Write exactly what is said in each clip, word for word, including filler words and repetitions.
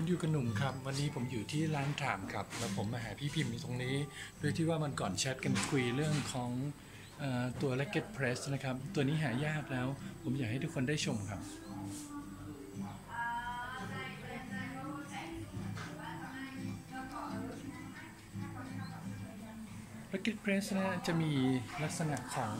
คุณอยู่กับหนุ่มครับวันนี้ผมอยู่ที่ร้านถามครับแล้วผมมาหาพี่พิมพ์อยู่ตรงนี้โดยที่ว่ามันก่อนแชทกันคุยเรื่องของเออตัว Racket Press นะครับตัวนี้หายากแล้วผมอยากให้ทุกคนได้ชมครับ Racket Press นะจะมีลักษณะของ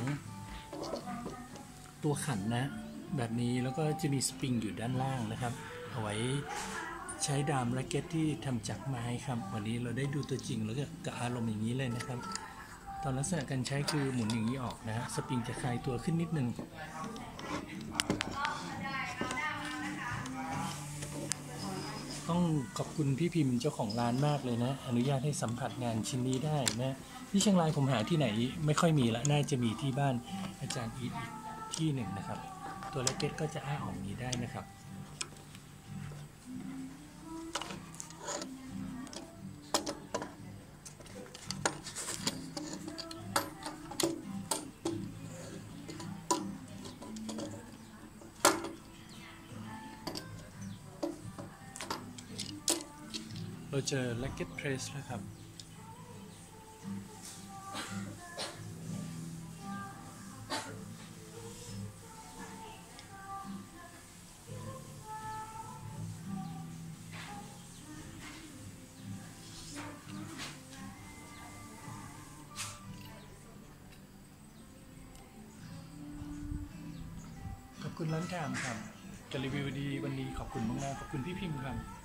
ตัวขันนะแบบนี้แล้วก็จะมีสปริงอยู่ด้านล่างนะครับเอาไว้ใช้ดามแร็กเก็ตที่ทำจากไม้ครับวันนี้เราได้ดูตัวจริงแล้วก็กับอารมณ์อย่างนี้เลยนะครับตอนลักษณะการใช้คือหมุนอย่างนี้ออกนะสปริงจะคลายตัวขึ้นนิดนึงต้องขอบคุณพี่พิมพ์เจ้าของร้านมากเลยนะอนุญาตให้สัมผัสงานชิ้นนี้ได้นะที่เชียงรายผมหาที่ไหนไม่ค่อยมีละน่าจะมีที่บ้านอาจารย์อีทอีกที่หนึ่งนะครับตัวแร็กเก็ตก็จะอ้าออกนี้ได้นะครับเราเจอ Racket Press แล้วครับขอบคุณร้านทามครับจะรีวิวดีวันนี้ขอบคุณมากๆขอบคุณพี่พิมพ์ครับ